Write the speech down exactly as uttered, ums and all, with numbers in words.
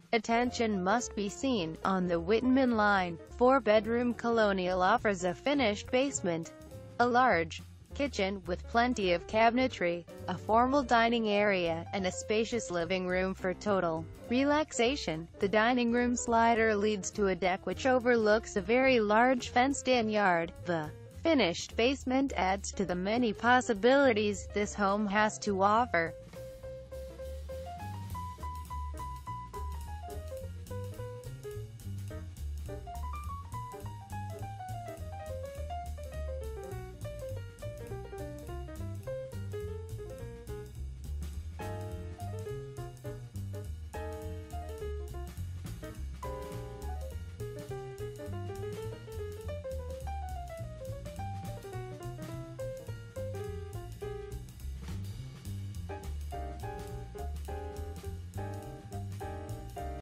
Attention must be seen. On the Whitman Line, four-bedroom colonial offers a finished basement, a large kitchen with plenty of cabinetry, a formal dining area, and a spacious living room for total relaxation. The dining room slider leads to a deck which overlooks a very large fenced-in yard. The finished basement adds to the many possibilities this home has to offer.